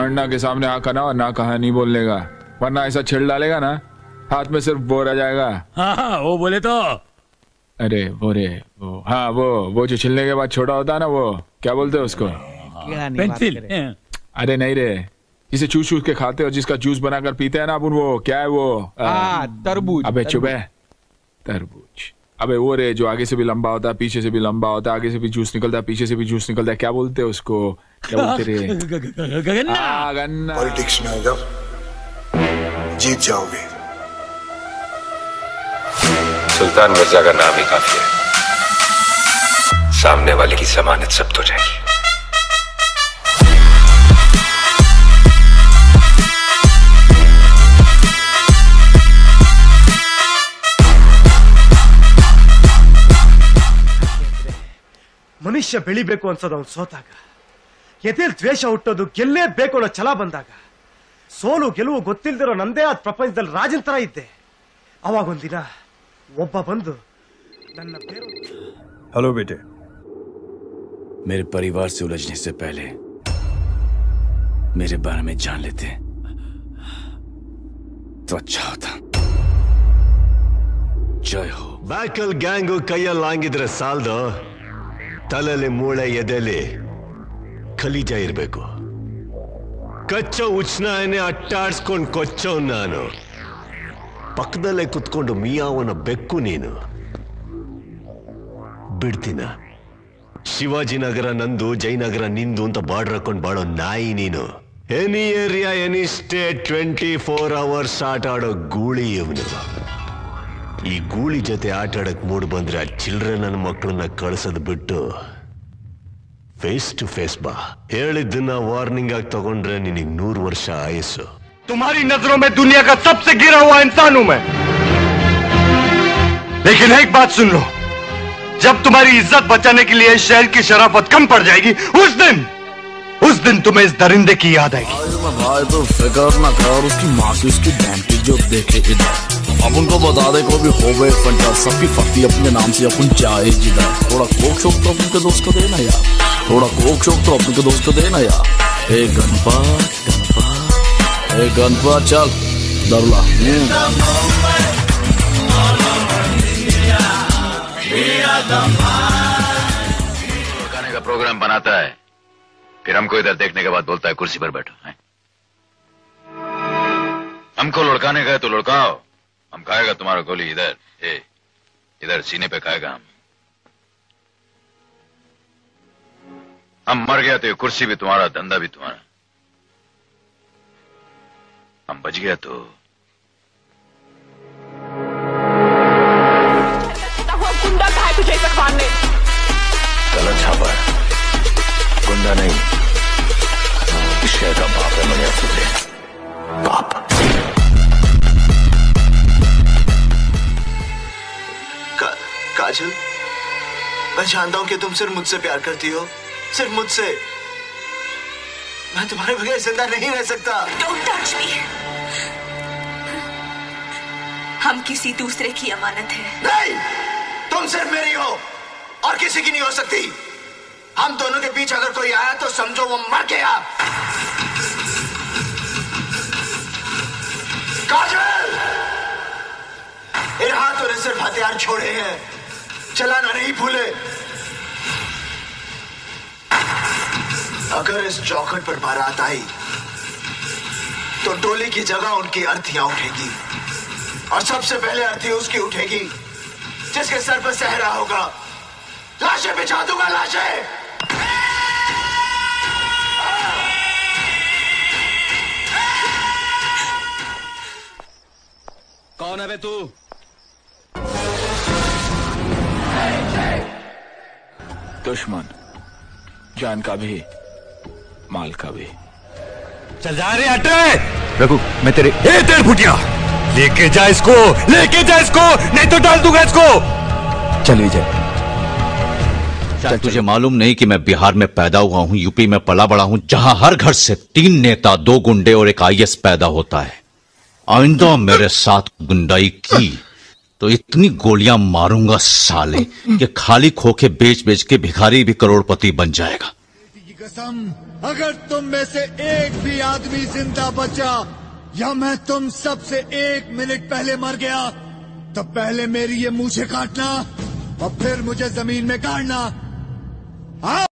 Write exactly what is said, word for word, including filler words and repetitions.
अन्ना के सामने आका ना और ना कहानी बोलने का, वरना ऐसा छिल डालेगा ना हाथ में सिर्फ वो रह जाएगा। हाँ हाँ वो बोले तो। अरे वो रे वो, हाँ वो वो जो छिलने के बाद छोटा होता है ना, वो क्या बोलते हैं उसको? पेंसिल। अरे नहीं रे, जिसे चूस चूस के खाते और जिसका जूस बनाकर पीते हैं ना अपन, वो क्या है वो? तरबूज। अबे चुप है, तरबूज। अबे वो रे जो आगे से भी लंबा होता है, पीछे से भी लंबा होता है, आगे से भी जूस निकलता है, पीछे से भी जूस निकलता है, क्या बोलते हैं उसको? क्या बोलते रे? गन्ना। गन्ना। पॉलिटिक्स में आएगा, जीत जाओगे। सुल्तान मिर्जा का नाम ही काफी है, सामने वाले की जमानत जब्त हो जाएगी। ಮನುಷ್ಯ ಬೆಳಿಬೇಕು ಅನ್ಸೋದು ಅವ್ನು ಸೋತಾಗ, ಎದೆಲ್ ದ್ವೇಷ ಹುಟ್ಟೋದು ಗೆಲ್ಲೇಬೇಕು ಅನ್ನೋ ಛಲ ಬಂದಾಗ, ಸೋಲು ಗೆಲುವು ಗೊತ್ತಿಲ್ದಿರೋ ನಂದೇ ಆದ ಪ್ರಪಂಚದಲ್ಲಿ ರಾಜನ್ ತರ ಇದ್ದೆ. ಅವಾಗೊಂದಿನ ಒಬ್ಬ ಬಂದು ನನ್ನ ಬೇರು. हेलो बेटे, मेरे परिवार से उलझने से पहले मेरे बारे में जान लेते तो अच्छा होता। जय हो। ಬ್ಯಾಕಲ್ ಗ್ಯಾಂಗು ಕೈಯಲ್ಲಿ ಹಂಗಿದ್ರೆ ಸಾಲ್ದು, ತಲೆಲಿ ಮೂಳೆ ಎದೆಲಿ ಖಲೀಜ ಇರ್ಬೇಕು. ಕಚ್ಚೋ ಉಚ್ನಾಯನೆ ಅಟ್ಟಾಡ್ಸ್ಕೊಂಡು ಕೊಚ್ಚೋ ನಾನು, ಪಕ್ಕದಲ್ಲೇ ಕುತ್ಕೊಂಡು ಮಿಯಾವನ ಬೆಕ್ಕು ನೀನು. ಬಿಡ್ತೀನ? ಶಿವಾಜಿನಗರ ನಂದು, ಜಯನಗರ ನಿಂದು ಅಂತ ಬಾರ್ಡರ್ ಹಾಕೊಂಡು ಬಾಳೋ ನಾಯಿ ನೀನು. Any area any state twenty four hours ಆಟ ಆಡೋ ಗೂಳಿ ಇವನು. ಈ ಗೂಳಿ ಜೊತೆ ಆಟ ಆಡಕ್ ಮೂಡ್ ಬಂದ್ರೆ ಆ ಚಿಲ್ಡ್ರೆ ನನ್ನ ಮಕ್ಕಳನ್ನ ಕಳ್ಸೋದ್ ಬಿಟ್ಟು ಫೇಸ್ ಟು ಫೇಸ್ ಬಾ. ಹೇಳಿದ್ದನ್ನ ವಾರ್ನಿಂಗ್ ಆಗಿ ತಗೊಂಡ್ರೆ ನಿನಗೆ ನೂರು ವರ್ಷ ಆಯಸ್ಸು. तुम्हारी नजरों में दुनिया का सबसे गिरा हुआ इंसान हूं मैं, लेकिन एक बात सुन लो, जब तुम्हारी इज्जत बचाने के लिए शहर की शराफत कम पड़ जाएगी, उस दिन उस दिन तुम्हें इस दरिंदे की याद आएगी। भाई तो फिक्र ना कर, उसकी माँ की उसकी बहन की जो देखे इधर, अब उनको बता दे को भी हो गए फंटा, सबकी फक्ति अपने नाम से अपन चाहे जिधर। थोड़ा कोक शोक तो अपन के दोस्त को देना यार, थोड़ा कोक शोक तो अपन के दोस्त को देना यार। हे गणपा गणपा हे गणपा चल दरला। लड़काने का प्रोग्राम बनाता है, फिर हमको इधर देखने के बाद बोलता है कुर्सी पर बैठो है? हमको लड़काने का है तो लड़काओ, हम खाएगा तुम्हारा गोली इधर, ए, इधर सीने पे खाएगा हम। हम मर गया तो ये कुर्सी भी तुम्हारा, धंधा भी तुम्हारा। हम बच गया तो गुंडा कहा है तुझे इज्जत मारने? गलत छापा है, गुंडा नहीं, शहर का बाप है मनिया फुटे बाप। का, काजल, मैं जानता हूं कि तुम सिर्फ मुझसे प्यार करती हो, सिर्फ मुझसे। मैं तुम्हारे बगैर जिंदा नहीं रह सकता। Don't touch me. हम किसी दूसरे की अमानत है। नहीं, तुम सिर्फ मेरी हो और किसी की नहीं हो सकती। हम दोनों के बीच अगर कोई आया तो समझो वो मर गया। काजल, इन हाथों ने सिर्फ हथियार छोड़े हैं, चलाना नहीं भूले। अगर इस चौखट पर बारात आई तो डोली की जगह उनकी अर्थियां उठेगी, और सबसे पहले अर्थी उसकी उठेगी जिसके सर पर सहरा होगा। लाशें बिछा दूंगा, लाशें। कौन है बे तू? दुश्मन, जान का भी माल का भी। चल जा रहे हटे। रघु मैं तेरे ए तेरे फुटिया, लेके जा इसको, लेके जा इसको, नहीं तो डाल दूंगा इसको। चलिए जाए। क्या तुझे मालूम नहीं कि मैं बिहार में पैदा हुआ हूँ, यूपी में पला बड़ा हूँ, जहाँ हर घर से तीन नेता, दो गुंडे और एक आई ए एस पैदा होता है। आइंदा मेरे साथ गुंडाई की तो इतनी गोलियां मारूंगा साले कि खाली खोखे बेच बेच के भिखारी भी करोड़पति बन जाएगा। कसम अगर तुम में से एक भी आदमी जिंदा बचा या मैं तुम सबसे एक मिनट पहले मर गया तो पहले मेरी ये मूछें काटना और फिर मुझे जमीन में गाड़ना। हाँ?